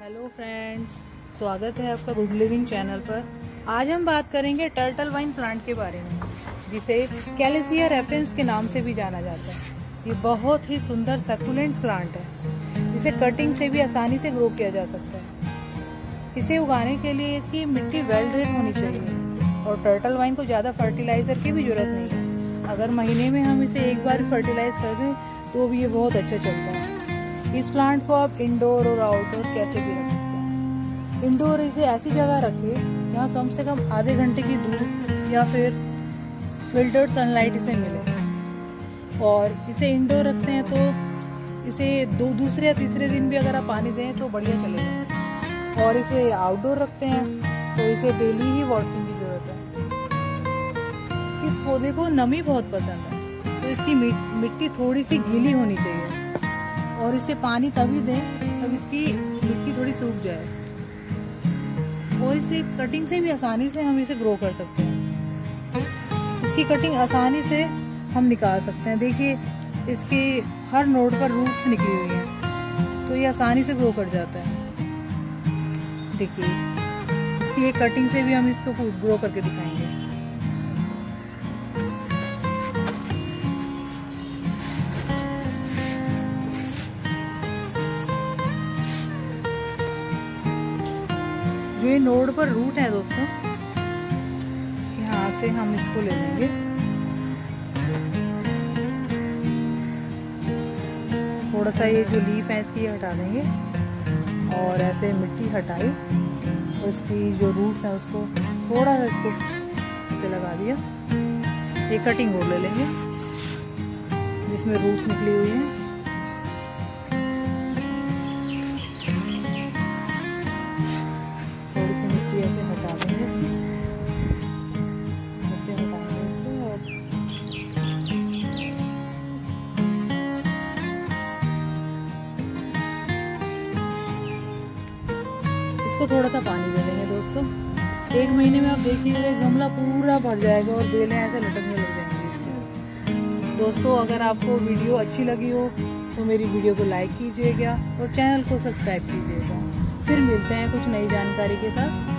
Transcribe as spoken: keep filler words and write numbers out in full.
Hello friends, स्वागत है आपका गुड लिविंग चैनल पर। आज हम बात करेंगे टर्टल वाइन प्लांट के बारे में, जिसे कैलेसिया रेफरेंस के नाम से भी जाना जाता है। ये बहुत ही सुंदर सक्यूलेंट प्लांट है, जिसे कटिंग से भी आसानी से ग्रो किया जा सकता है। इसे उगाने के लिए इसकी मिट्टी वेल ड्रेन होनी चाहिए और टर्टल वाइन को ज़्यादा फर्टिलाइजर की भी जरूरत नहीं है। अगर महीने में हम इसे एक बार फर्टिलाइज कर दें तो भी ये बहुत अच्छा चलता है। इस प्लांट को आप इंडोर और आउटडोर कैसे भी रख सकते हैं। इंडोर इसे ऐसी जगह रखें जहाँ कम से कम आधे घंटे की धूप या फिर फिल्टर्ड सनलाइट इसे मिले। और इसे इंडोर रखते हैं तो इसे दो दूसरे या तीसरे दिन भी अगर आप पानी दें तो बढ़िया चलेगा। और इसे आउटडोर रखते हैं तो इसे डेली ही वाटरिंग की जरूरत है। इस पौधे को नमी बहुत पसंद है, तो इसकी मिट्टी थोड़ी सी गीली होनी चाहिए और इसे पानी तभी दें जब इसकी मिट्टी थोड़ी सूख जाए। और इसे कटिंग से भी आसानी से हम इसे ग्रो कर सकते हैं। इसकी कटिंग आसानी से हम निकाल सकते हैं। देखिए, इसके हर नोड पर रूट्स निकली हुई हैं, तो ये आसानी से ग्रो कर जाता है। देखिए, इसकी एक कटिंग से भी हम इसको ग्रो करके दिखाएंगे। जो ये नोड पर रूट है दोस्तों, यहाँ से हम इसको ले लेंगे। थोड़ा सा ये जो लीफ है इसकी हटा देंगे और ऐसे मिट्टी हटाई और इसकी जो रूट्स हैं उसको थोड़ा सा इसको ऐसे लगा दिया। ये कटिंग बोर्ड ले लेंगे जिसमें रूट्स निकली हुई हैं। इसको थोड़ा सा पानी दे देंगे दोस्तों। एक महीने में आप देखिएगा गमला पूरा भर जाएगा और बेलें ऐसे लटकने लग जाएंगी इसके। दोस्तों, अगर आपको वीडियो अच्छी लगी हो तो मेरी वीडियो को लाइक कीजिएगा और चैनल को सब्सक्राइब कीजिएगा। फिर मिलते हैं कुछ नई जानकारी के साथ।